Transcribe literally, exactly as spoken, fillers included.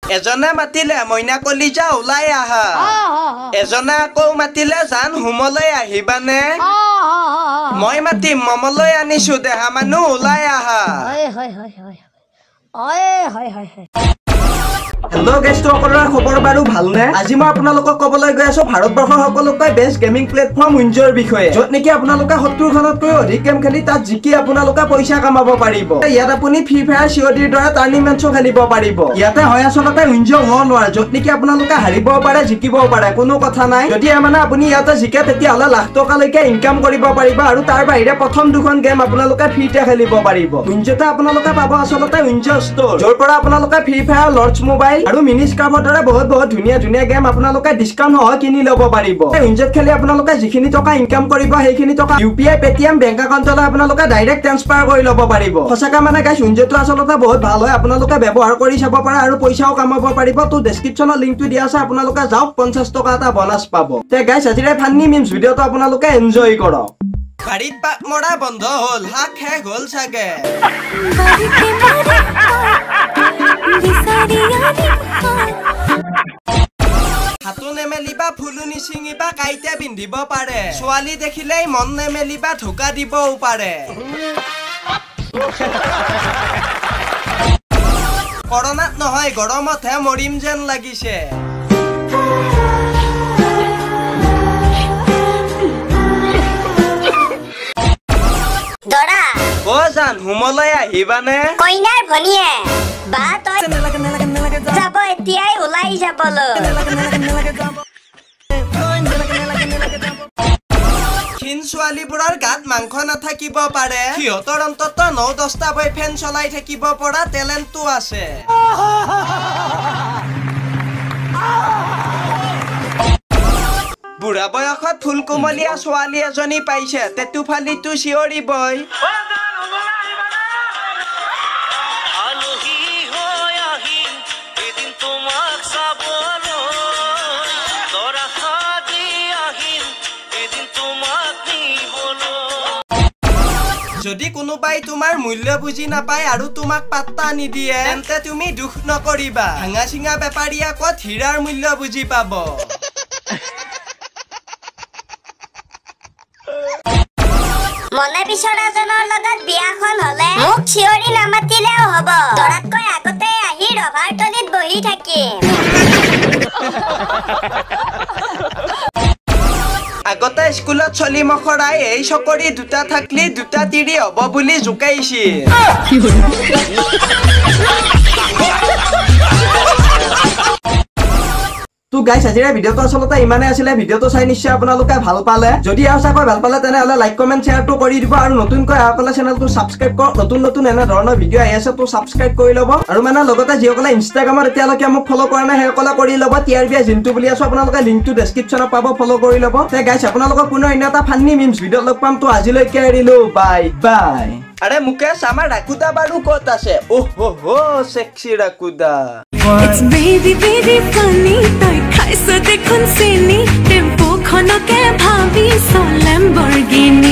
এজনে মাতিলে মইনা কলিজা ওলাই আহা এজনে আকৌ মাতিলে জান হুমলৈ আহিবানে মই মাতিম মমলৈ আনিছো দেহা মানুহ ওলাই আহা হেল্ল' গাইজ তো সকলোৰে খবৰ বাৰু ভালনে আজি মই আপোনালোকক ক'বলৈ গৈ আছো ভাৰতবৰ্ষৰ সকলোতকৈ বেষ্ট গেমিং প্লেটফৰ্ম উইনজৰ বিষয়ে য'ত নেকি আপোনালোকে সত্তৰ খনতকৈ অধিক গেম খেলি তাত জিকি আপোনালোকে পইচা কামাব পাৰিব ইয়াত আপুনি ফ্ৰী ফায়াৰ চিঅডিৰ দৰে টুৰ্ণামেণ্টছো খেলিব পাৰিব ইয়াতে হয় আচলতে উইনজ ওৱান ৱাৰ য'ত নেকি আপোনালোকে হাৰিব পাৰে জিকিব পাৰে কোনো কথা নাই যদি মানে আপুনি ইয়াতে জিকে তেতিয়াহ'লে লাখ টকালৈকে ইনকাম কৰিব পাৰিব আৰু তাৰ বাহিৰে প্ৰথম দুখন গেম আপোনালোকে ফ্ৰীতে খেলিব পাৰিব উইনজতে আপোনালোকে পাব আচলতে উইনজ ষ্ট'ৰ য'ৰ পৰা আপোনালোকে ফ্ৰী ফায়াৰ লৰ্ডছ মোবাইল আৰু মিনি স্ক্ৰাবৰ দৰে বহুত বহুত ধুনীয়া ধুনীয়া গেম আপোনালোকে ডিসকাউন্ট সহ কিনি ল'ব পাৰিব উইনজত খেলি আপোনালোকে যিখিনি টকা ইনকাম কৰিব সেইখিনি টকা ইউপিআই পেটিএম বেংক একাউণ্টলৈ আপোনালোকে ডাইৰেক্ট ট্ৰান্সফাৰ কৰি ল'ব পাৰিব সঁচাকৈ মানে গাইছ উইনজটো আচলতে বহুত ভাল হয় আপোনালোকে ব্যৱহাৰ কৰি চাব পাৰে আৰু পইচাও কামাব পাৰিব তো ডেসক্ৰিপচনত লিংকটো দিয়া আছে আপোনালোকে যাওক পঞ্চাশ টকা এটা বোনাছ পাব তে গাইছ আজিৰে ফান্নি মিমছ ভিডিঅ'টো আপোনালোকে এনজয় কৰক বাৰীত পাক মৰা বন্ধ হ'ল হাক শেষ হ'ল চাগে হাতো নেমেলিবা ফুলুনি চিঙিবা কাইতে পিন্ধিব পাৰে ছোৱালী দেখিলেই মন নেমেলিবা ধোকা দিবও পাৰে কৰোণাত নহয় গৰমতহে মৰিম যেন লাগিছে দৰা ও জান হুমলৈ আহিবানে কইনাৰ ভনিয়ে বা তই যাব এতিয়াই ওলাই যাবলৈ ক্ষীণ ছোৱালীবোৰৰ গাত মাংস নাথাকিব পাৰে সিহঁতৰ অন্তত ন দহটা বয় ফেন চলাই থাকিব পৰা টেলেণ্টটো আছে বুঢ়া বয়সত ফুল কোমলীয়া ছোৱালী এজনী পাইছে তেতু ফালিটো চিঞৰিবই যদি কোনোবাই তোমাৰ মূল্য বুজি নাপায় আৰু তোমাক পাত্তা নিদিয়ে তেন্তে তুমি দুখ নকৰিবা ভাঙা চিঙা বেপাৰীয়ে ক'ত হীৰাৰ মূল্য বুজি পাব মনে বিচৰাজনৰ লগত বিয়াখন হলে মোক চিঞৰি নামাতিলেও হ'ব দৰাতকৈ আগতে আহি ৰভাৰ তলিত বহি থাকিম আগতে স্কুলত চলি মখৰাই এই চকৰি দুটা থাকলি দুটা তিৰি হ'ব বুলি জোকাইছিল তো গাইছ আজিৰে ভিডিঅ'টো আচলতে ইমানে আছিলে ভিডিঅ'টো চাই নিশ্চয় আপোনালোকে ভাল পালে যদি আশাকৈ ভাল পালে তেনেহ'লে লাইক কমেণ্ট শ্বেয়াৰটো কৰি দিব আৰু নতুনকৈ আপোনালোকে চেনেলটো ছাবস্ক্ৰাইব কৰক নতুন নতুন এনে ধৰণৰ ভিডিঅ' আহি আছে তো ছাবস্ক্ৰাইব কৰি ল'ব আৰু মানে লগতে যিসকলে ইনষ্টাগ্ৰামত এতিয়ালৈকে মোক ফ'ল' কৰা নাই সেইসকলে কৰি ল'ব টিআৰ বি জিন্তু বুলি আছো আপোনালোকে লিংকটো ডেছক্ৰিপশ্যনত পাব ফ'ল' কৰি ল'ব তে গাইছ আপোনালোকক পুনৰ অন্য এটা ফান্নি মিমছ ভিডিঅ'ত লগ পাম তো আজিলৈকে এৰিলো বাই বাই আৰে মুকেশ আমাৰ ৰাকুদা বাৰু ক'ত আছে ওহ হো সেক্সি ৰাকুদা It's baby baby funny তই খাইছ দেখোন চিনি টেম্পো খনকে ভাবি ছ লেম্বৰগিনি